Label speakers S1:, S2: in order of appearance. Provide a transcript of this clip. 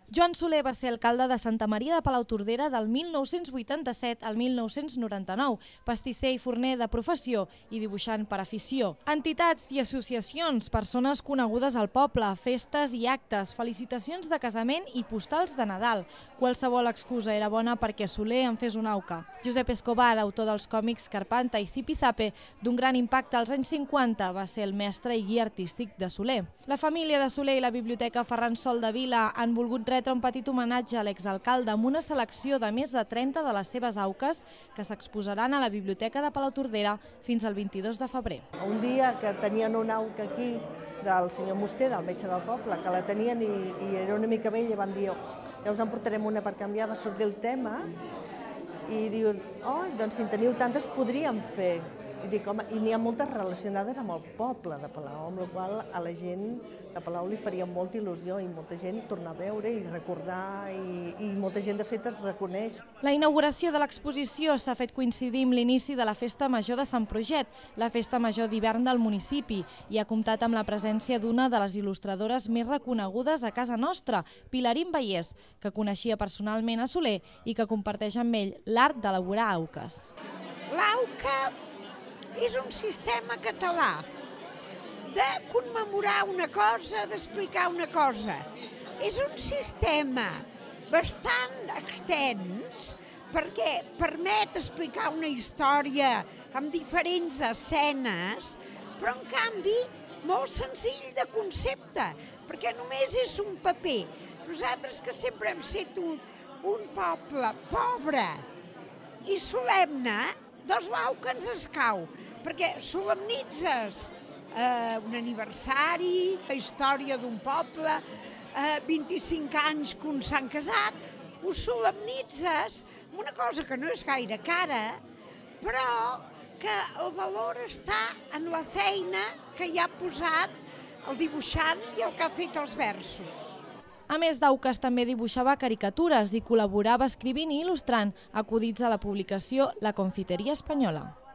S1: Joan Soler va ser alcalde de Santa Maria de Palautordera del 1987 al 1999, pastisser i forner de professió i dibuixant per afició. Entitats i associacions, persones conegudes al poble, festes i actes, felicitacions de casament i postals de Nadal. Qualsevol excusa era bona perquè Soler en fes una auca. Josep Escobar, autor dels còmics Carpanta i Zipizape, d'un gran impacte als anys 50, va ser el mestre i guia artístic de Soler. La família de Soler i la Biblioteca Ferran Sol de Vila han volgut retre un petit homenatge a l'exalcalde amb una selecció de més de 30 de les seves auques que s'exposaran a la Biblioteca de Palautordera fins al 22 de febrer.
S2: Un dia que tenien una auca aquí del senyor Musté, del metge del poble, que la tenien i era una mica vella, i van dir, ja us en portarem una per canviar, va sortir el tema i diuen, doncs si en teniu tantes podríem fer. I dic, home, i n'hi ha moltes relacionades amb el poble de Palau, amb la qual a la gent de Palau li faria molta il·lusió i molta gent tornar a veure i recordar i molta gent de fet es reconeix.
S1: La inauguració de l'exposició s'ha fet coincidir amb l'inici de la Festa Major de Sant Projet, la festa major d'hivern del municipi, i ha comptat amb la presència d'una de les il·lustradores més reconegudes a casa nostra, Pilarín Vallès, que coneixia personalment a Soler i que comparteix amb ell l'art d'elaborar auques.
S3: L'auca és un sistema català de commemorar una cosa, d'explicar una cosa. És un sistema bastant extens perquè permet explicar una història amb diferents escenes, però en canvi molt senzill de concepte, perquè només és un paper. Nosaltres que sempre hem estat un poble pobre i solemne, doncs l'auca ens escau, perquè solemnitzes un aniversari, la història d'un poble, 25 anys que uns s'han casat, ho solemnitzes amb una cosa que no és gaire cara, però que el valor està en la feina que hi ha posat el dibuixant i el que ha fet els versos.
S1: A més d'auques, també dibuixava caricatures i col·laborava escrivint i il·lustrant acudits a la publicació La Confiteria Espanyola.